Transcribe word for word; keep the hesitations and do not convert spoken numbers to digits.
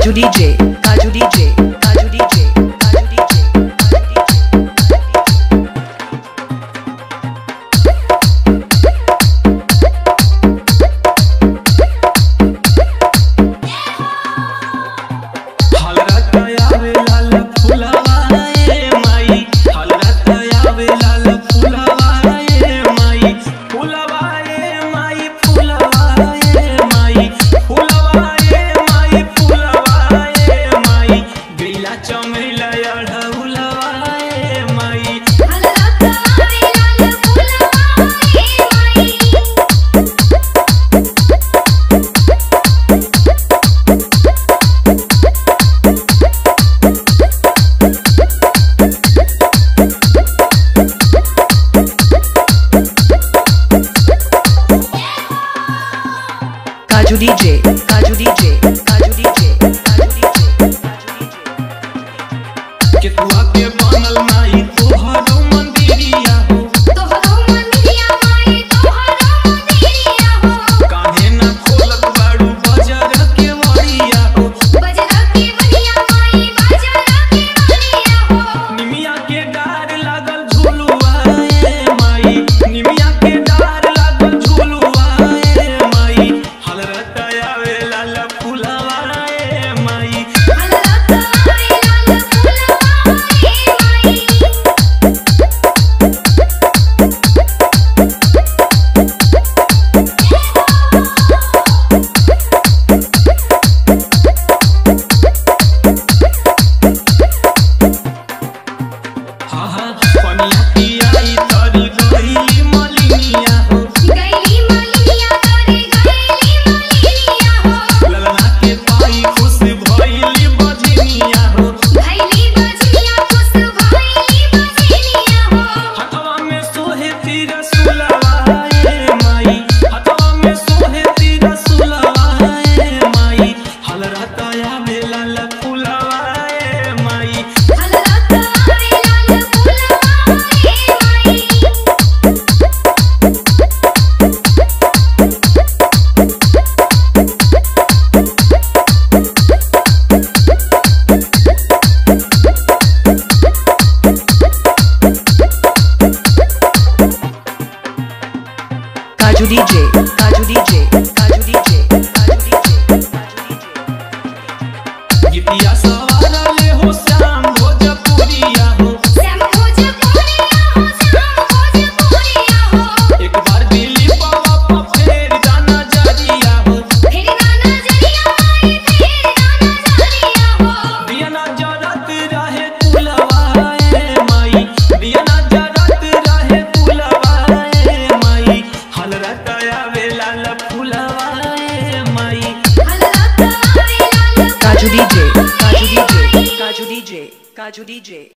काजू डीजे काजू डीजे काजू डीजे काजू डीजे काजू डीजे काजू डीजे काजू डीजे काजू डीजे केतुआ के बनल माई तोहरो मंदिरिया हो तोहरो मंदिरिया माई तोहरो मंदिरिया हो काहे ना खोलत बाड़ू बाजार के वड़िया हो बाजार के वड़िया माई बाजार के वड़िया हो निमिया के डार लागल झुलुआ ए माई निमिया के डार लागल झुलुआ ए माई हलरत आवे लाल फुलवा ए माई हलरत आवे लाल फुलवा ए माई हा हा पनिया पियाई तरी गईली मलिनिया हो गईली मलिनिया करे गईली मलिनिया हो ललना के पाई खुश भइली बजनिया हो भईली बजनिया खुश भईली बजनिया हो हथवा में सोहे तीर सुलवा ए माई हथवा में सोहे तीर सुलवा ए माई हलरत आवे लाल फुलवा ए माई हलरत आवे लाल फुलवा ए माई काजू डीजे काजू डीजे काजू डीजे काजू डीजे गीतिया सवारले हो श्याम भोजपुरिया हो श्याम भोजपुरिया हो श्याम भोजपुरिया हो एक बार दिल्ली बाबा पर फेर जाना जरिया हो फेर गाना जरिया माई फेर गाना जरिया हो दिया ना जरत रहे फुलवा ए माई दिया ना जरत रहे फुलवा ए माई हलरत आवे लाल फुलवा ए माई हलरत आवे लाल काजू डीजे काजू डीजे काजू डीजे काजू डीजे